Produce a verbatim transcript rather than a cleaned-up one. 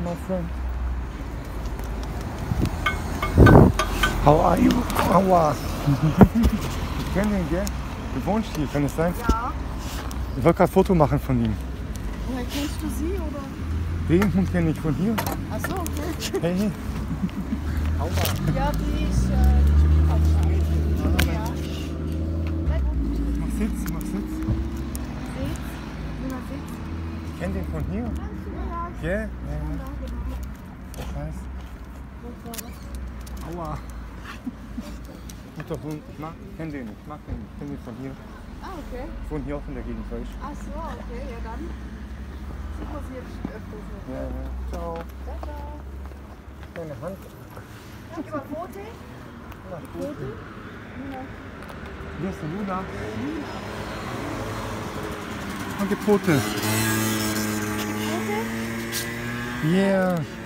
my friend. How are you? Aua. Ich kenne den, gell? Du wohnst hier, kann es sein? Ja. Ich wollte gerade ein Foto machen von ihm. Woher kennst du sie, oder? Den Hund kenne ich von hier. Ach so, okay. Hey. Aua. Ja, die ist, äh, die spielt auch schon. Ja. Mach Sitz, mach Sitz. Sitz. Luna Sitz. Ich kenne den von hier. Ja, ich Gell? Ja, bin ja. da, genau. Das heißt. Aua. Guter Hund. Ich mag, ich kenne den nicht. Ich mag den nicht. Ich kenne den von hier. Ah, okay. Ich wohne hier auch in der Gegend, weil ich. Ach so, okay, ja dann. Sieht man sie jetzt öfters noch. Ja, ja. Ciao. Ciao, ciao. Deine Hand. Gib mal Foto. Na, Foto. Luna. Hier ist die Luna. Danke, Pote. Foto. Yeah.